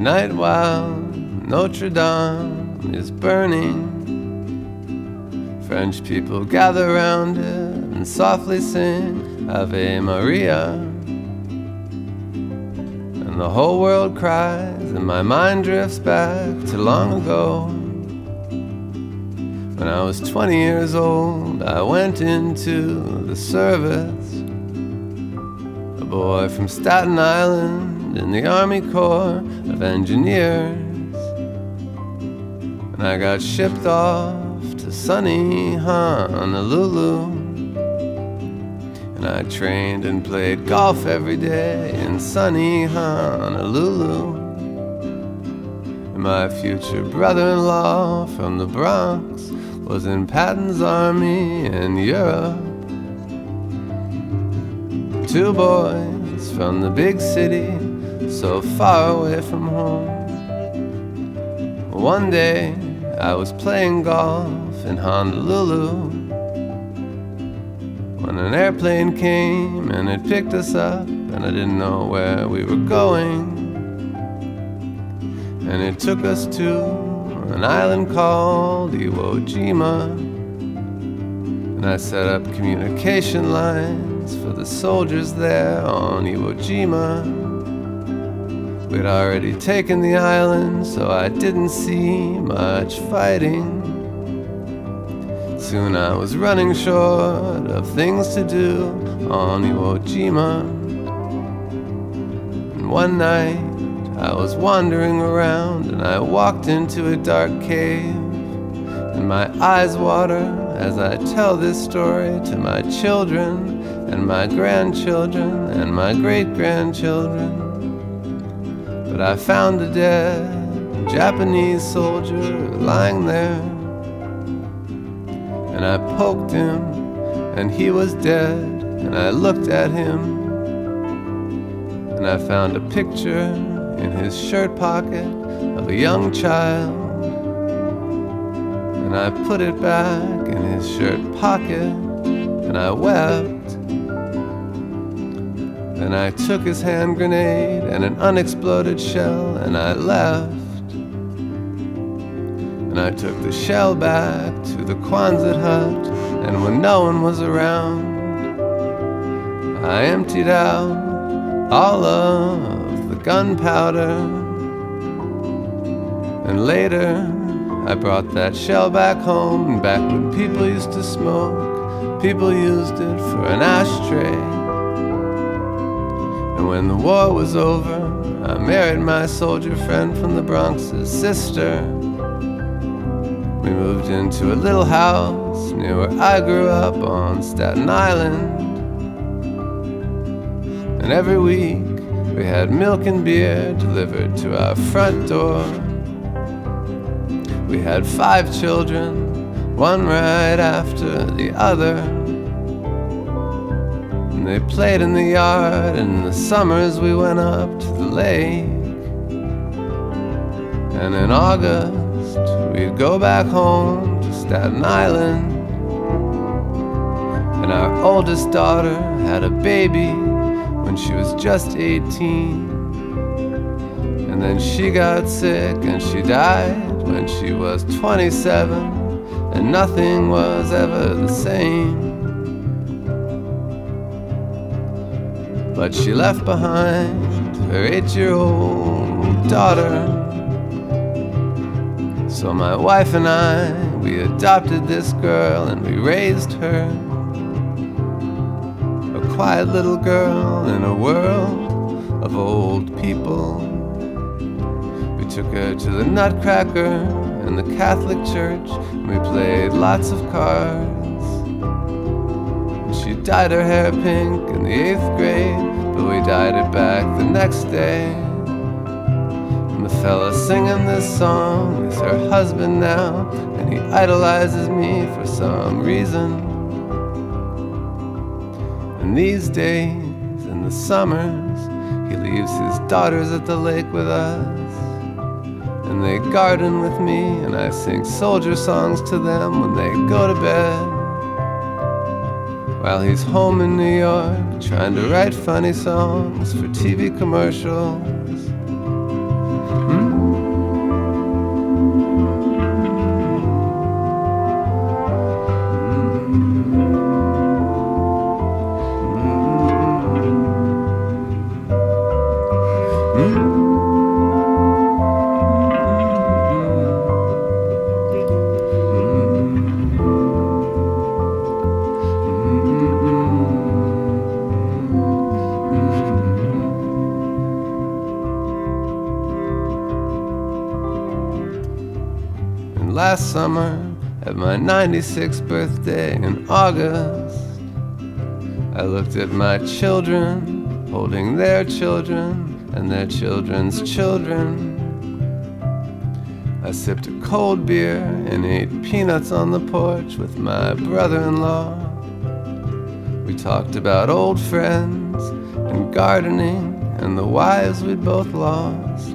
night while Notre Dame is burning, French people gather round it and softly sing Ave Maria. And the whole world cries and my mind drifts back to long ago. When I was 20 years old, I went into the service. A boy from Staten Island in the Army Corps of Engineers. And I got shipped off to sunny Honolulu. And I trained and played golf every day in sunny Honolulu. And my future brother-in-law from the Bronx was in Patton's army in Europe. Two boys from the big city, so far away from home. One day I was playing golf in Honolulu when an airplane came and it picked us up, and I didn't know where we were going. And it took us to an island called Iwo Jima. And I set up communication lines for the soldiers there on Iwo Jima. We'd already taken the island, so I didn't see much fighting. Soon I was running short of things to do on Iwo Jima. And one night I was wandering around and I walked into a dark cave. And my eyes water as I tell this story to my children and my grandchildren and my great-grandchildren. But I found a dead Japanese soldier lying there. And I poked him and he was dead. And I looked at him and I found a picture in his shirt pocket of a young child. And I put it back in his shirt pocket and I wept. Then I took his hand grenade and an unexploded shell and I left. And I took the shell back to the Quonset hut, and when no one was around, I emptied out all of the gunpowder. And later I brought that shell back home, and back when people used to smoke, people used it for an ashtray. And when the war was over, I married my soldier friend from the Bronx's sister. We moved into a little house near where I grew up on Staten Island. And every week we had milk and beer delivered to our front door. We had 5 children, one right after the other. And they played in the yard, and in the summers we went up to the lake. And in August we'd go back home to Staten Island. And our oldest daughter had a baby when she was just 18. And then she got sick and she died when she was 27. And nothing was ever the same. But she left behind her 8-year-old daughter. So my wife and I, we adopted this girl and we raised her. A quiet little girl in a world of old people. We took her to the Nutcracker and the Catholic Church, and we played lots of cards. She dyed her hair pink in the 8th grade, but we dyed it back the next day. And the fella singing this song is her husband now, and he idolizes me for some reason. And these days, in the summers, he leaves his daughters at the lake with us. And they garden with me, and I sing soldier songs to them when they go to bed. While he's home in New York, trying to write funny songs for TV commercials. last summer at my 96th birthday in August, I looked at my children holding their children and their children's children. I sipped a cold beer and ate peanuts on the porch with my brother-in-law. We talked about old friends and gardening and the wives we'd both lost.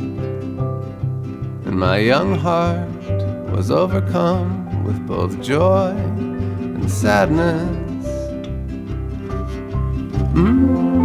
And my young heart was overcome with both joy and sadness.